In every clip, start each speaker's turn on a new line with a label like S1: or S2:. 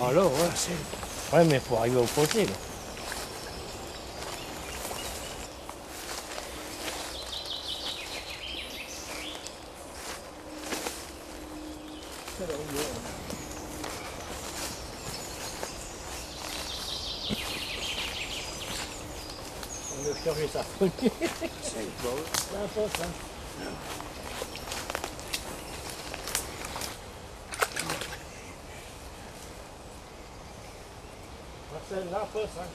S1: Ah là, ouais. Ouais, mais il faut arriver au côté, là. On va changer sa poignée. C'est bon. Ça passe, hein. Marcel, là, passe, hein.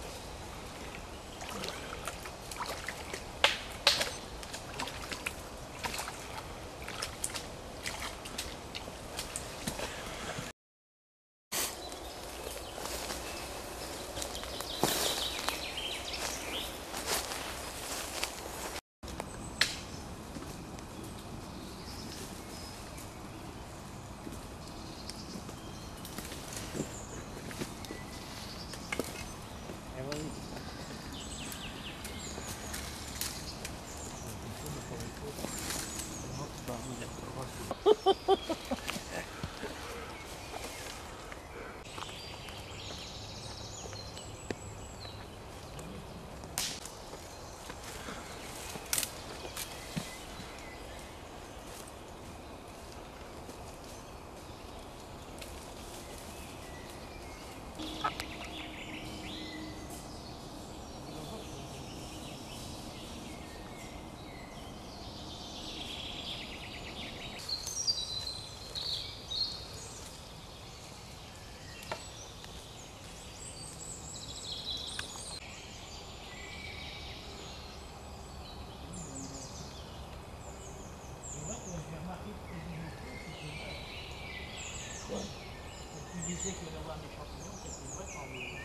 S1: Tu disais que d'avoir des champignons, c'était vrai quand vous...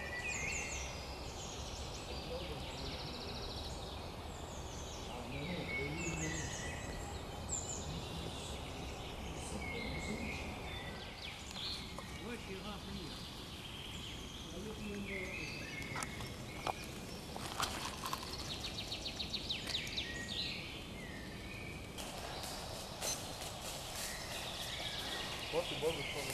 S1: Oui, je suis rempli. Oh, c'est bon, je crois.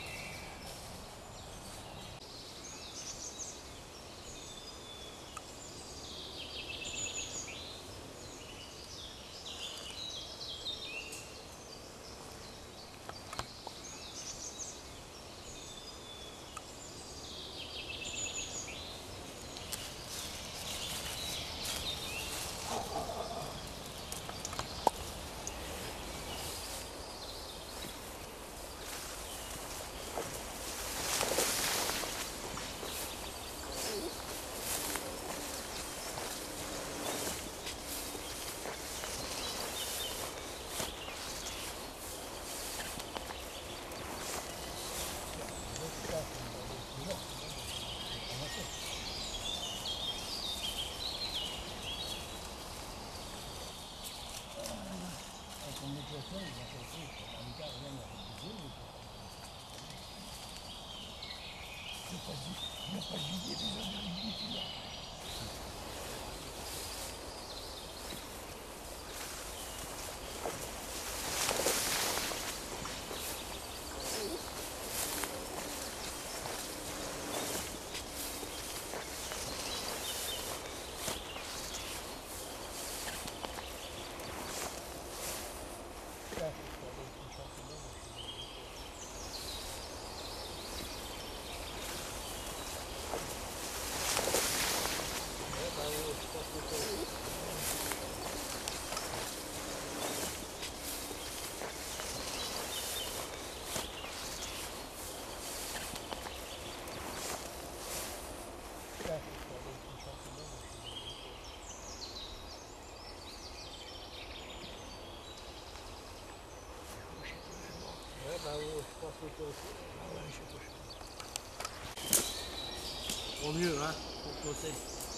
S1: Je pense que toi aussi. Ah ouais, je sais pas. Au mieux, hein, pour poser.